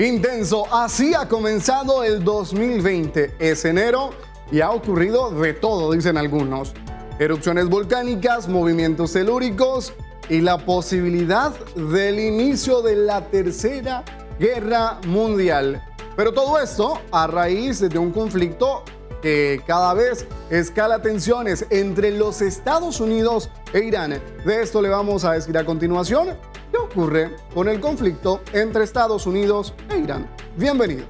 Intenso, así ha comenzado el 2020. Es enero y ha ocurrido de todo, dicen algunos. Erupciones volcánicas, movimientos telúricos y la posibilidad del inicio de la Tercera Guerra Mundial. Pero todo esto a raíz de un conflicto que cada vez escala tensiones entre los Estados Unidos e Irán. De esto le vamos a decir a continuación qué ocurre con el conflicto entre Estados Unidos e Irán. Bienvenidos.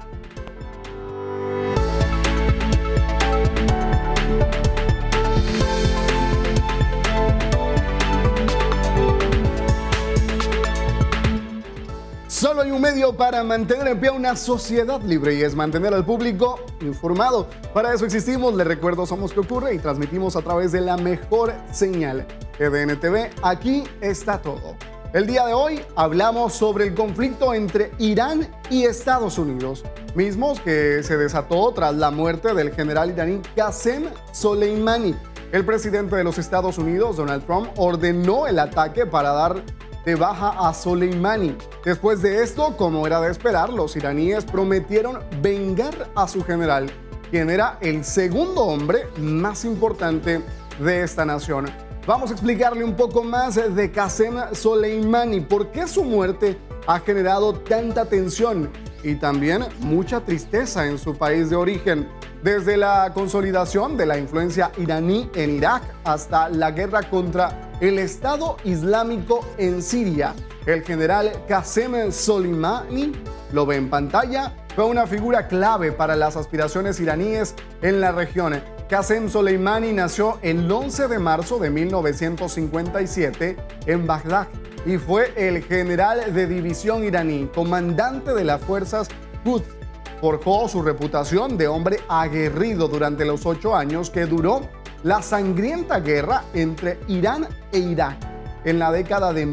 Solo hay un medio para mantener en pie una sociedad libre y es mantener al público informado. Para eso existimos. Les recuerdo, somos ¿Qué ocurre? Y transmitimos a través de la mejor señal, EDN TV. Aquí está todo. El día de hoy hablamos sobre el conflicto entre Irán y Estados Unidos, mismos que se desató tras la muerte del general iraní Qasem Soleimani. El presidente de los Estados Unidos, Donald Trump, ordenó el ataque para dar de baja a Soleimani. Después de esto, como era de esperar, los iraníes prometieron vengar a su general, quien era el segundo hombre más importante de esta nación. Vamos a explicarle un poco más de Qasem Soleimani, por qué su muerte ha generado tanta tensión y también mucha tristeza en su país de origen. Desde la consolidación de la influencia iraní en Irak hasta la guerra contra el Estado Islámico en Siria, el general Qasem Soleimani, lo ve en pantalla, fue una figura clave para las aspiraciones iraníes en la región. Qasem Soleimani nació el 11 de marzo de 1957 en Bagdad y fue el general de división iraní, comandante de las fuerzas Quds. Forjó su reputación de hombre aguerrido durante los 8 años que duró la sangrienta guerra entre Irán e Irak en la década de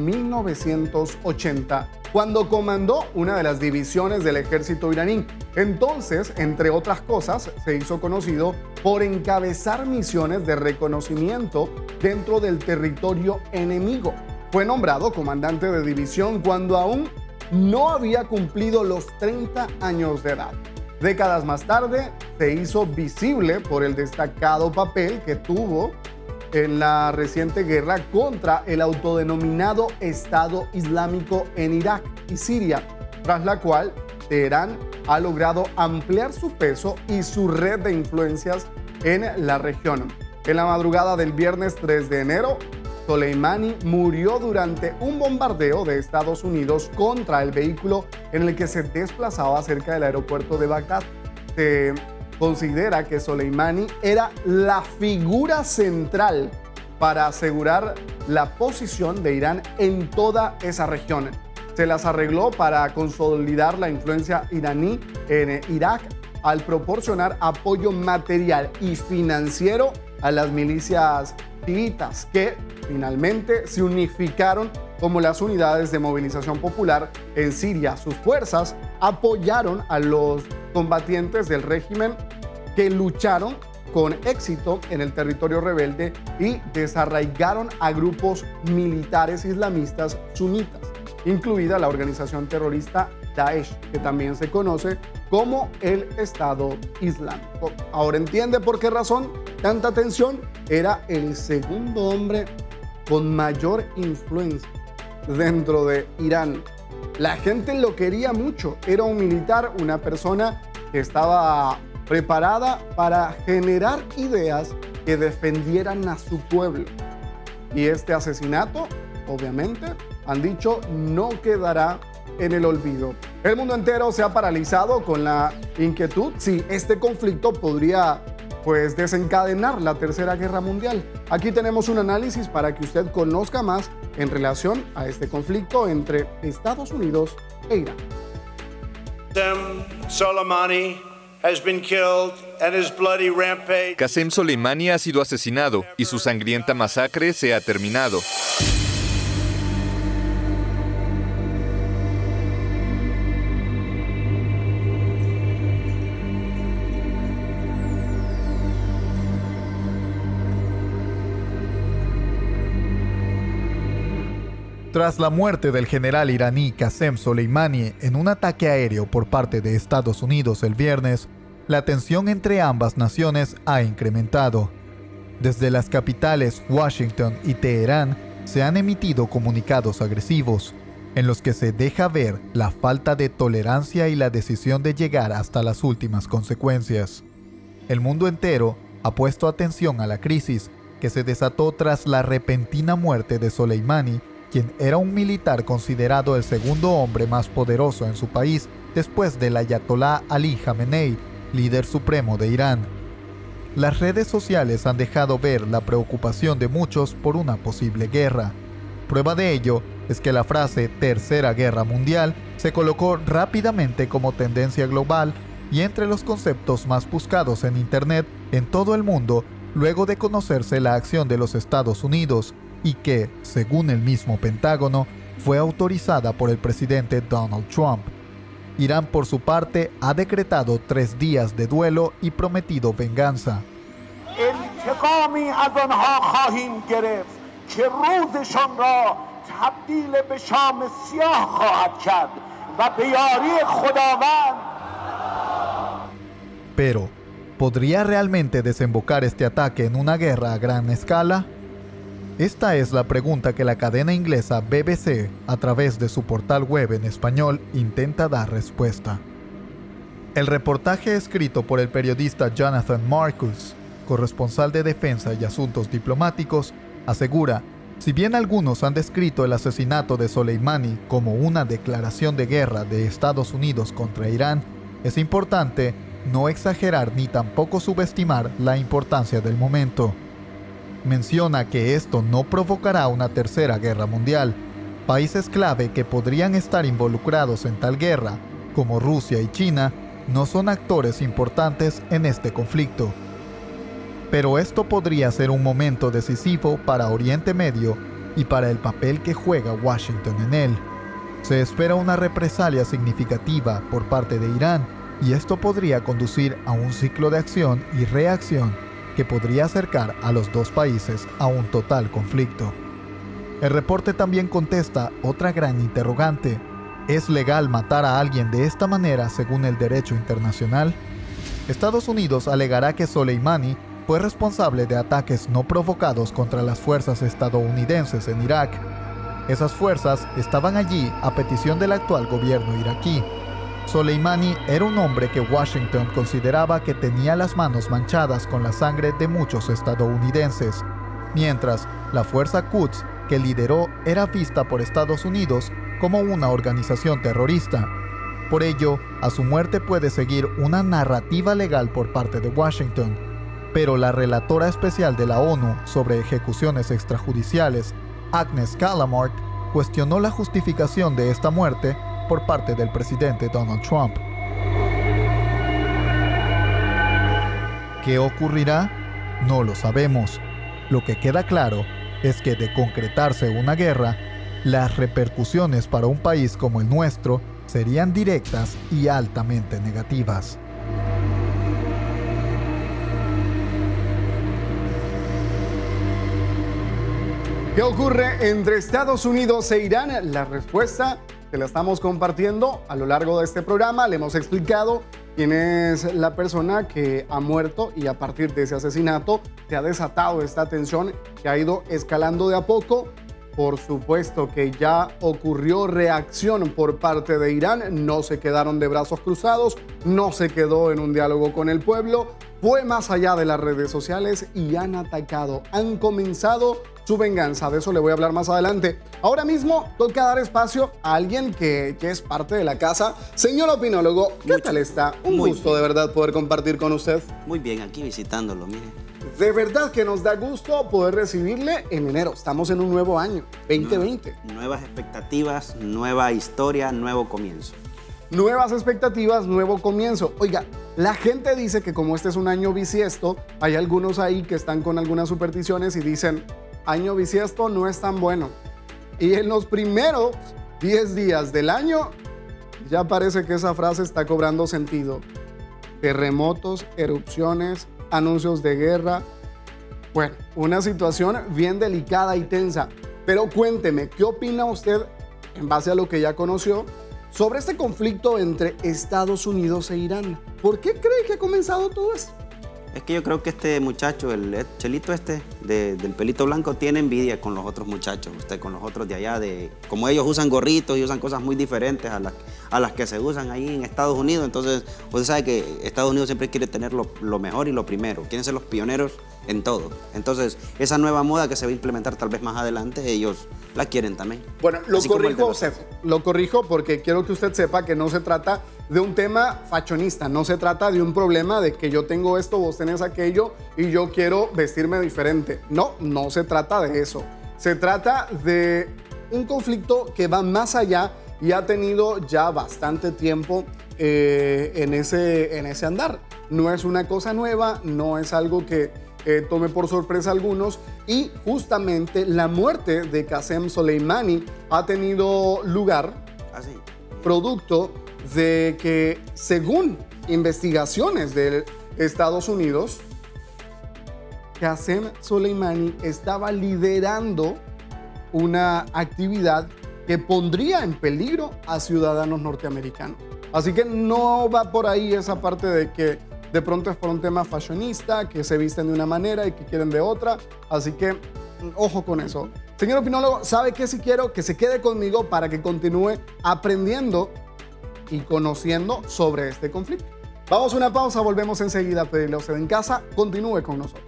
1980, cuando comandó una de las divisiones del ejército iraní. Entonces, entre otras cosas, se hizo conocido por encabezar misiones de reconocimiento dentro del territorio enemigo. Fue nombrado comandante de división cuando aún no había cumplido los 30 años de edad. Décadas más tarde, se hizo visible por el destacado papel que tuvo en la reciente guerra contra el autodenominado Estado Islámico en Irak y Siria, tras la cual Teherán ha logrado ampliar su peso y su red de influencias en la región. En la madrugada del viernes 3 de enero, Soleimani murió durante un bombardeo de Estados Unidos contra el vehículo en el que se desplazaba cerca del aeropuerto de Bagdad. Se considera que Soleimani era la figura central para asegurar la posición de Irán en toda esa región. Se las arregló para consolidar la influencia iraní en Irak al proporcionar apoyo material y financiero a las milicias chiitas que finalmente se unificaron como las unidades de movilización popular en Siria. Sus fuerzas apoyaron a los combatientes del régimen que lucharon con éxito en el territorio rebelde y desarraigaron a grupos militares islamistas sunitas, incluida la organización terrorista Daesh, que también se conoce como el Estado Islámico. Ahora entiende por qué razón tanta tensión. Era el segundo hombre con mayor influencia dentro de Irán. La gente lo quería mucho. Era un militar, una persona que estaba preparada para generar ideas que defendieran a su pueblo. Y este asesinato, obviamente, han dicho, no quedará en el olvido. El mundo entero se ha paralizado con la inquietud si este conflicto podría desencadenar la Tercera Guerra Mundial. Aquí tenemos un análisis para que usted conozca más en relación a este conflicto entre Estados Unidos e Irán. Qasem Soleimani ha sido asesinado y su sangrienta masacre se ha terminado. Tras la muerte del general iraní Qasem Soleimani en un ataque aéreo por parte de Estados Unidos el viernes, la tensión entre ambas naciones ha incrementado. Desde las capitales Washington y Teherán se han emitido comunicados agresivos, en los que se deja ver la falta de tolerancia y la decisión de llegar hasta las últimas consecuencias. El mundo entero ha puesto atención a la crisis que se desató tras la repentina muerte de Soleimani, quien era un militar considerado el segundo hombre más poderoso en su país después del Ayatolá Ali Jamenei, líder supremo de Irán. Las redes sociales han dejado ver la preocupación de muchos por una posible guerra. Prueba de ello es que la frase Tercera Guerra Mundial se colocó rápidamente como tendencia global y entre los conceptos más buscados en Internet en todo el mundo luego de conocerse la acción de los Estados Unidos y que, según el mismo Pentágono, fue autorizada por el presidente Donald Trump. Irán, por su parte, ha decretado 3 días de duelo y prometido venganza. Pero, ¿podría realmente desembocar este ataque en una guerra a gran escala? Esta es la pregunta que la cadena inglesa BBC, a través de su portal web en español, intenta dar respuesta. El reportaje escrito por el periodista Jonathan Marcus, corresponsal de Defensa y Asuntos Diplomáticos, asegura, si bien algunos han descrito el asesinato de Soleimani como una declaración de guerra de Estados Unidos contra Irán, es importante no exagerar ni tampoco subestimar la importancia del momento. Menciona que esto no provocará una tercera guerra mundial. Países clave que podrían estar involucrados en tal guerra, como Rusia y China, no son actores importantes en este conflicto. Pero esto podría ser un momento decisivo para Oriente Medio y para el papel que juega Washington en él. Se espera una represalia significativa por parte de Irán y esto podría conducir a un ciclo de acción y reacción que podría acercar a los dos países a un total conflicto. El reporte también contesta otra gran interrogante. ¿Es legal matar a alguien de esta manera según el derecho internacional? Estados Unidos alegará que Soleimani fue responsable de ataques no provocados contra las fuerzas estadounidenses en Irak. Esas fuerzas estaban allí a petición del actual gobierno iraquí. Soleimani era un hombre que Washington consideraba que tenía las manos manchadas con la sangre de muchos estadounidenses, mientras la Fuerza Quds que lideró era vista por Estados Unidos como una organización terrorista. Por ello, a su muerte puede seguir una narrativa legal por parte de Washington, pero la relatora especial de la ONU sobre ejecuciones extrajudiciales, Agnes Callamard, cuestionó la justificación de esta muerte por parte del presidente Donald Trump. ¿Qué ocurrirá? No lo sabemos. Lo que queda claro es que de concretarse una guerra, las repercusiones para un país como el nuestro serían directas y altamente negativas. ¿Qué ocurre entre Estados Unidos e Irán? La respuesta te la estamos compartiendo a lo largo de este programa. Le hemos explicado quién es la persona que ha muerto y a partir de ese asesinato se ha desatado esta tensión que ha ido escalando de a poco. Por supuesto que ya ocurrió reacción por parte de Irán, no se quedaron de brazos cruzados, no se quedó en un diálogo con el pueblo, fue más allá de las redes sociales y han atacado, han comenzado su venganza. De eso le voy a hablar más adelante. Ahora mismo toca dar espacio a alguien que es parte de la casa. Señor opinólogo, ¿qué tal está? Un gusto de verdad poder compartir con usted. Muy bien, aquí visitándolo, mire. De verdad que nos da gusto poder recibirle en enero. Estamos en un nuevo año, 2020. Nuevas expectativas, nueva historia, nuevo comienzo. Nuevas expectativas, nuevo comienzo. Oiga, la gente dice que como este es un año bisiesto, hay algunos ahí que están con algunas supersticiones y dicen, año bisiesto no es tan bueno. Y en los primeros 10 días del año, ya parece que esa frase está cobrando sentido. Terremotos, erupciones, anuncios de guerra. Bueno, una situación bien delicada y tensa. Pero cuénteme, ¿qué opina usted, en base a lo que ya conoció, sobre este conflicto entre Estados Unidos e Irán? ¿Por qué cree que ha comenzado todo esto? Es que yo creo que este muchacho, el chelito del pelito blanco, tiene envidia con los otros muchachos, con los otros de allá, como ellos usan gorritos y usan cosas muy diferentes a las que se usan ahí en Estados Unidos. Entonces, usted sabe que Estados Unidos siempre quiere tener lo mejor y lo primero, quieren ser los pioneros en todo. Entonces, esa nueva moda que se va a implementar tal vez más adelante, ellos la quieren también. Bueno, lo corrijo porque quiero que usted sepa que no se trata de un tema fashionista, no se trata de un problema de que yo tengo esto, vos tenés aquello y yo quiero vestirme diferente. No, no se trata de eso. Se trata de un conflicto que va más allá y ha tenido ya bastante tiempo en ese andar. No es una cosa nueva, no es algo que tome por sorpresa a algunos, y justamente la muerte de Qasem Soleimani ha tenido lugar producto de que, según investigaciones de Estados Unidos, Qasem Soleimani estaba liderando una actividad que pondría en peligro a ciudadanos norteamericanos. Así que no va por ahí esa parte de que de pronto es por un tema fashionista, que se visten de una manera y que quieren de otra. Así que, ojo con eso. Señor opinólogo, ¿sabe qué? Si quiero que se quede conmigo para que continúe aprendiendo y conociendo sobre este conflicto. Vamos a una pausa, volvemos enseguida a pedirle a usted en casa. Continúe con nosotros.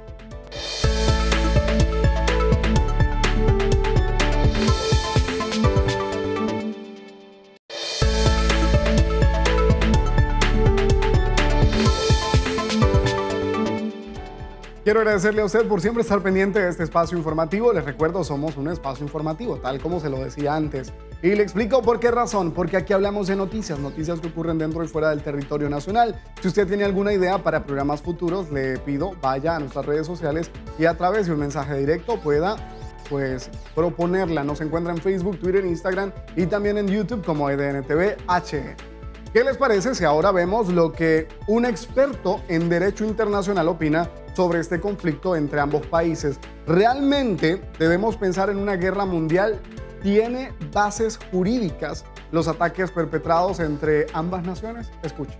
Quiero agradecerle a usted por siempre estar pendiente de este espacio informativo. Les recuerdo, somos un espacio informativo, tal como se lo decía antes. Y le explico por qué razón. Porque aquí hablamos de noticias que ocurren dentro y fuera del territorio nacional. Si usted tiene alguna idea para programas futuros, le pido vaya a nuestras redes sociales y a través de un mensaje directo pueda proponerla. Nos encuentra en Facebook, Twitter, Instagram y también en YouTube como EDNTV HN. ¿Qué les parece si ahora vemos lo que un experto en derecho internacional opina sobre este conflicto entre ambos países? ¿Realmente debemos pensar en una guerra mundial? ¿Tiene bases jurídicas los ataques perpetrados entre ambas naciones? Escuchen.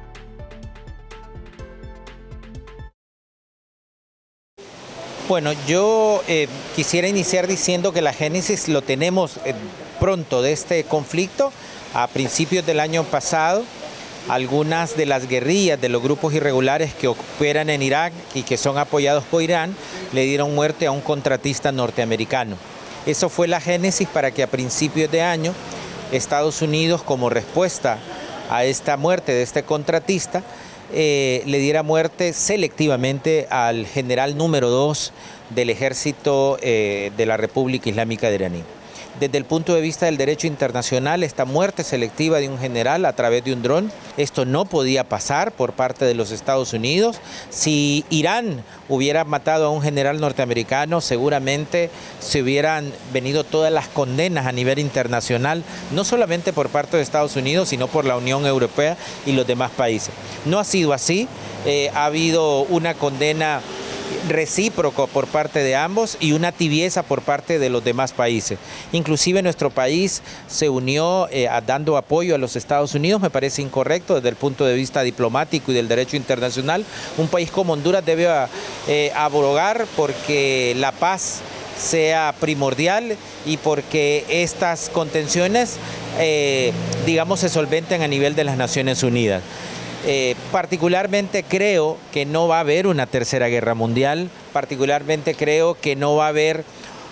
Bueno, yo quisiera iniciar diciendo que la génesis lo tenemos pronto de este conflicto. A principios del año pasado, algunas de las guerrillas de los grupos irregulares que operan en Irak y que son apoyados por Irán le dieron muerte a un contratista norteamericano. Eso fue la génesis para que a principios de año Estados Unidos, como respuesta a esta muerte de este contratista, le diera muerte selectivamente al general número 2 del ejército de la República Islámica de Irán. Desde el punto de vista del derecho internacional, esta muerte selectiva de un general a través de un dron, esto no podía pasar por parte de los Estados Unidos. Si Irán hubiera matado a un general norteamericano, seguramente se hubieran venido todas las condenas a nivel internacional, no solamente por parte de Estados Unidos, sino por la Unión Europea y los demás países. No ha sido así, ha habido una condena recíproco por parte de ambos y una tibieza por parte de los demás países. Inclusive nuestro país se unió dando apoyo a los Estados Unidos. Me parece incorrecto desde el punto de vista diplomático y del derecho internacional. Un país como Honduras debe abogar porque la paz sea primordial y porque estas contenciones, digamos, se solventen a nivel de las Naciones Unidas. Particularmente creo que no va a haber una tercera guerra mundial, particularmente creo que no va a haber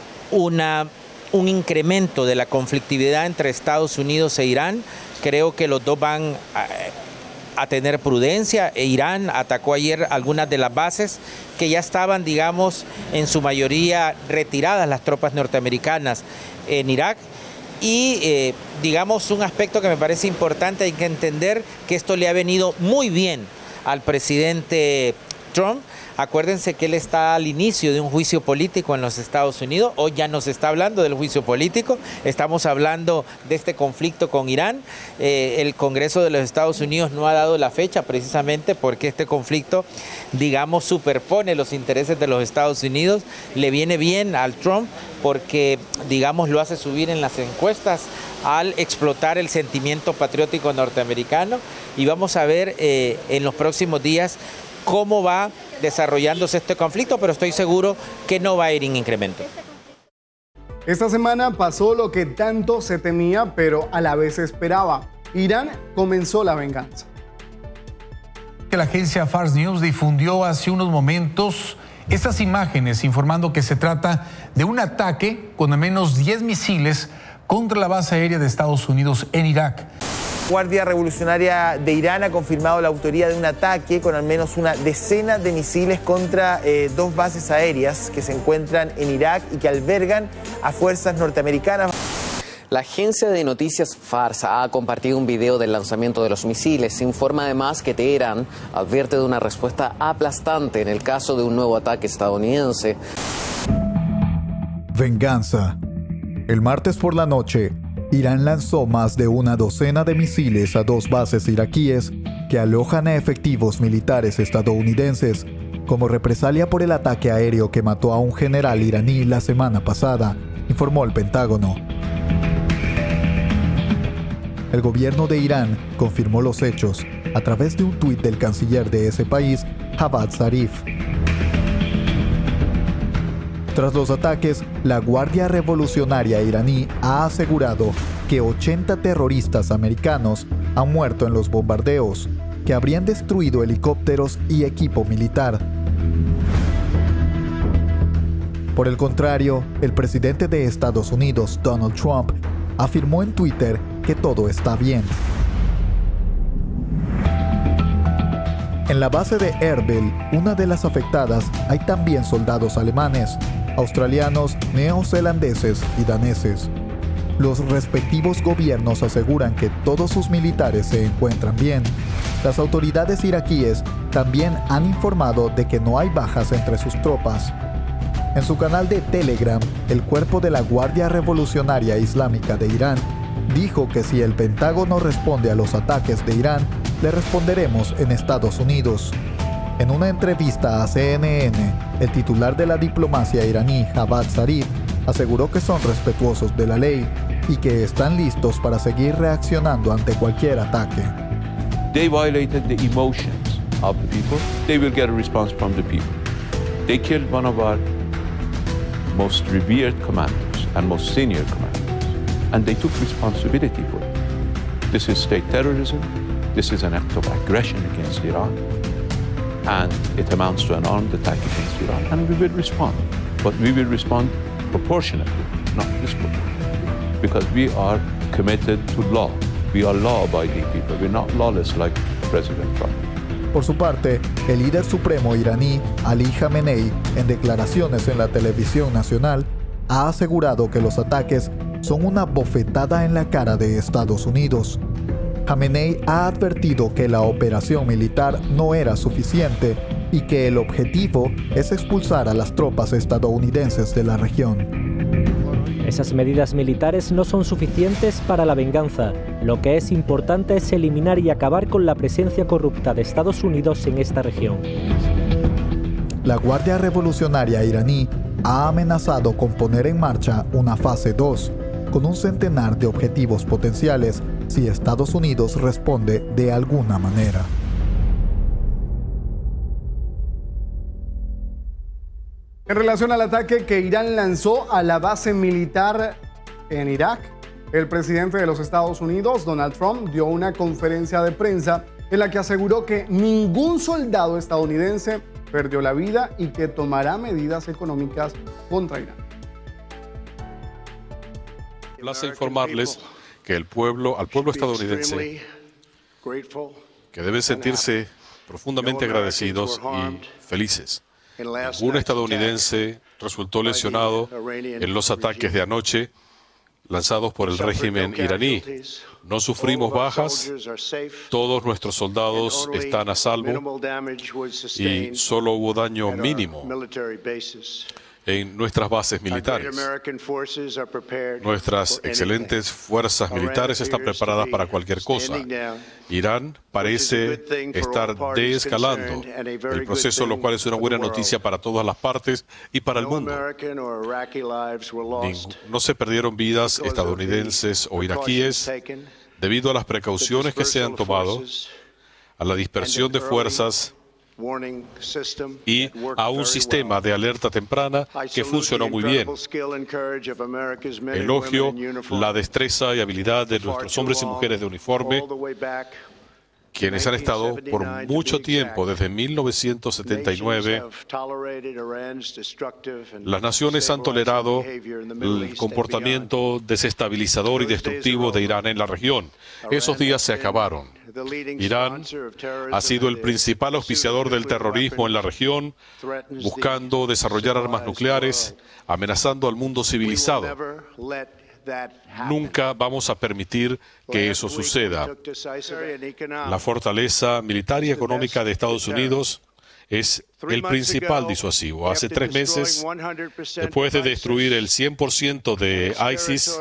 un incremento de la conflictividad entre Estados Unidos e Irán. Creo que los dos van a tener prudencia. Irán atacó ayer algunas de las bases que ya estaban, digamos, en su mayoría retiradas las tropas norteamericanas en Irak. Y digamos un aspecto que me parece importante, hay que entender que esto le ha venido muy bien al presidente Trump. Acuérdense que él está al inicio de un juicio político en los Estados Unidos. Hoy ya no se está hablando del juicio político, estamos hablando de este conflicto con Irán. El Congreso de los Estados Unidos no ha dado la fecha precisamente porque este conflicto, digamos, superpone los intereses de los Estados Unidos. Le viene bien al Trump porque, digamos, lo hace subir en las encuestas al explotar el sentimiento patriótico norteamericano, y vamos a ver en los próximos días cómo va desarrollándose este conflicto, pero estoy seguro que no va a ir en incremento. Esta semana pasó lo que tanto se temía, pero a la vez se esperaba. Irán comenzó la venganza. La agencia Fars News difundió hace unos momentos estas imágenes informando que se trata de un ataque con al menos 10 misiles contra la base aérea de Estados Unidos en Irak. La Guardia Revolucionaria de Irán ha confirmado la autoría de un ataque con al menos una decena de misiles contra 2 bases aéreas que se encuentran en Irak y que albergan a fuerzas norteamericanas. La agencia de noticias Fars ha compartido un video del lanzamiento de los misiles. Se informa además que Teherán advierte de una respuesta aplastante en el caso de un nuevo ataque estadounidense. Venganza. El martes por la noche, Irán lanzó más de una docena de misiles a 2 bases iraquíes que alojan a efectivos militares estadounidenses como represalia por el ataque aéreo que mató a un general iraní la semana pasada, informó el Pentágono. El gobierno de Irán confirmó los hechos a través de un tuit del canciller de ese país, Javad Zarif. Tras los ataques, la Guardia Revolucionaria iraní ha asegurado que 80 terroristas americanos han muerto en los bombardeos, que habrían destruido helicópteros y equipo militar. Por el contrario, el presidente de Estados Unidos, Donald Trump, afirmó en Twitter que todo está bien. En la base de Erbil, una de las afectadas, hay también soldados alemanes, australianos, neozelandeses y daneses. Los respectivos gobiernos aseguran que todos sus militares se encuentran bien. Las autoridades iraquíes también han informado de que no hay bajas entre sus tropas. En su canal de Telegram, el cuerpo de la Guardia Revolucionaria Islámica de Irán dijo que si el Pentágono responde a los ataques de Irán, le responderemos en Estados Unidos. En una entrevista a CNN, el titular de la diplomacia iraní, Javad Zarif, aseguró que son respetuosos de la ley y que están listos para seguir reaccionando ante cualquier ataque. They violated the emotions of the people. They will get a response from the people. They killed one of our most revered commanders and most senior commanders, and they took responsibility for it. This is state terrorism. This is an act of aggression against Iran, and it amounts to an armed attack against Iran, and we will respond. But we will respond proportionately, not disproportionately, because we are committed to law. We are law-abiding people. We're not lawless like President Trump. Por su parte, el líder supremo iraní, Ali Khamenei, en declaraciones en la televisión nacional, ha asegurado que los ataques son una bofetada en la cara de Estados Unidos. Khamenei ha advertido que la operación militar no era suficiente y que el objetivo es expulsar a las tropas estadounidenses de la región. Esas medidas militares no son suficientes para la venganza. Lo que es importante es eliminar y acabar con la presencia corrupta de Estados Unidos en esta región. La Guardia Revolucionaria iraní ha amenazado con poner en marcha una fase 2, con un centenar de objetivos potenciales si Estados Unidos responde de alguna manera. En relación al ataque que Irán lanzó a la base militar en Irak, el presidente de los Estados Unidos, Donald Trump, dio una conferencia de prensa en la que aseguró que ningún soldado estadounidense perdió la vida y que tomará medidas económicas contra Irán. Place informarles que al pueblo estadounidense, que deben sentirse profundamente agradecidos y felices. Ningún estadounidense resultó lesionado en los ataques de anoche lanzados por el régimen iraní. No sufrimos bajas, todos nuestros soldados están a salvo y solo hubo daño mínimo en nuestras bases militares. Nuestras excelentes fuerzas militares están preparadas para cualquier cosa. Irán parece estar desescalando el proceso, lo cual es una buena noticia para todas las partes y para el mundo. No se perdieron vidas estadounidenses o iraquíes debido a las precauciones que se han tomado, a la dispersión de fuerzas y a un sistema de alerta temprana que funcionó muy bien. Elogio la destreza y habilidad de nuestros hombres y mujeres de uniforme, quienes han estado por mucho tiempo, desde 1979. Las naciones han tolerado el comportamiento desestabilizador y destructivo de Irán en la región. Esos días se acabaron. Irán ha sido el principal auspiciador del terrorismo en la región, buscando desarrollar armas nucleares, amenazando al mundo civilizado. Nunca vamos a permitir que eso suceda. La fortaleza militar y económica de Estados Unidos es el principal disuasivo. Hace 3 meses, después de destruir el 100% de ISIS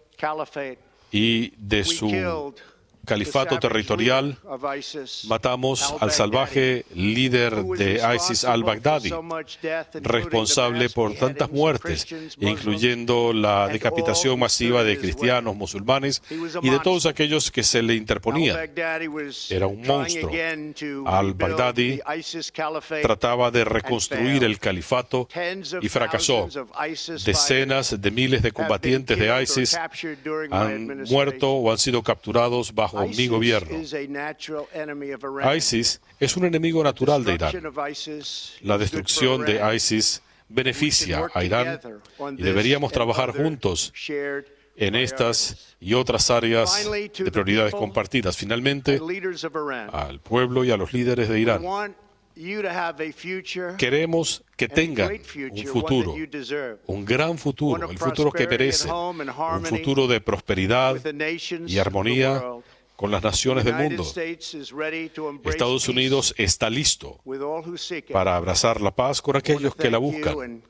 y de su califato territorial, matamos al salvaje líder de ISIS al-Baghdadi, responsable por tantas muertes, incluyendo la decapitación masiva de cristianos, musulmanes y de todos aquellos que se le interponían. Era un monstruo. Al-Baghdadi trataba de reconstruir el califato y fracasó. Decenas de miles de combatientes de ISIS han muerto o han sido capturados bajo mi gobierno. ISIS es un enemigo natural de Irán. La destrucción de ISIS beneficia a Irán y deberíamos trabajar juntos en estas y otras áreas de prioridades compartidas. Finalmente, al pueblo y a los líderes de Irán, queremos que tengan un futuro, un gran futuro, el futuro que merecen, un futuro de prosperidad y armonía con las naciones del mundo. Estados Unidos está listo para abrazar la paz con aquellos que la buscan.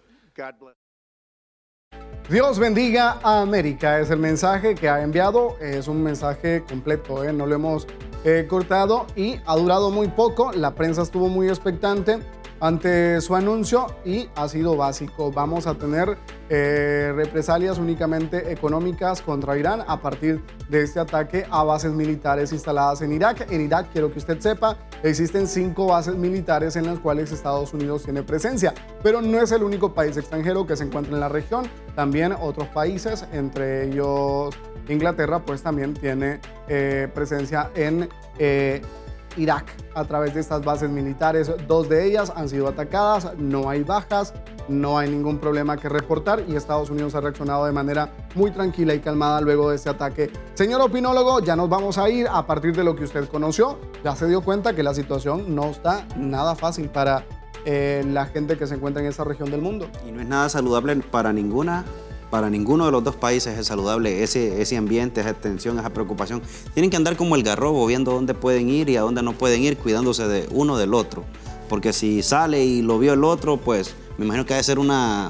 Dios bendiga a América, es el mensaje que ha enviado, es un mensaje completo, no lo hemos cortado y ha durado muy poco, la prensa estuvo muy expectante ante su anuncio y ha sido básico. Vamos a tener represalias únicamente económicas contra Irán a partir de este ataque a bases militares instaladas en Irak. En Irak, quiero que usted sepa, existen 5 bases militares en las cuales Estados Unidos tiene presencia, pero no es el único país extranjero que se encuentra en la región. También otros países, entre ellos Inglaterra, pues también tiene presencia en Irak a través de estas bases militares. 2 de ellas han sido atacadas, no hay bajas, no hay ningún problema que reportar y Estados Unidos ha reaccionado de manera muy tranquila y calmada luego de este ataque. Señor opinólogo, ya nos vamos a ir a partir de lo que usted conoció. Ya se dio cuenta que la situación no está nada fácil para la gente que se encuentra en esa región del mundo. Y no es nada saludable para ninguno de los dos países es saludable ese ambiente, esa tensión, esa preocupación. Tienen que andar como el garrobo, viendo dónde pueden ir y a dónde no pueden ir, cuidándose de uno del otro. Porque si sale y lo vio el otro, pues me imagino que debe ser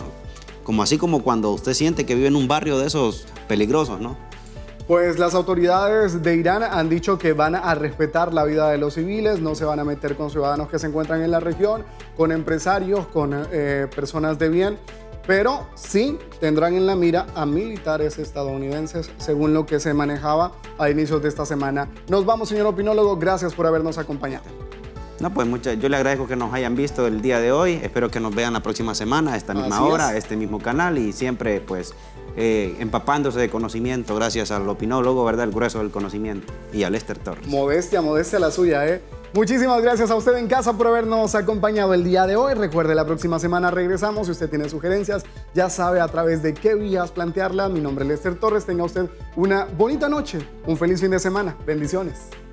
como cuando usted siente que vive en un barrio de esos peligrosos, ¿no? Pues las autoridades de Irán han dicho que van a respetar la vida de los civiles, no se van a meter con ciudadanos que se encuentran en la región, con empresarios, con personas de bien, pero sí tendrán en la mira a militares estadounidenses, según lo que se manejaba a inicios de esta semana. Nos vamos, señor opinólogo, gracias por habernos acompañado. No, pues yo le agradezco que nos hayan visto el día de hoy, espero que nos vean la próxima semana, a esta misma hora, a este mismo canal y siempre pues empapándose de conocimiento gracias al opinólogo, ¿verdad? El grueso del conocimiento y a Lester Torres. Modestia la suya, ¿eh? Muchísimas gracias a usted en casa por habernos acompañado el día de hoy. Recuerde, la próxima semana regresamos. Si usted tiene sugerencias, ya sabe a través de qué vías plantearla. Mi nombre es Lester Torres. Tenga usted una bonita noche, un feliz fin de semana. Bendiciones.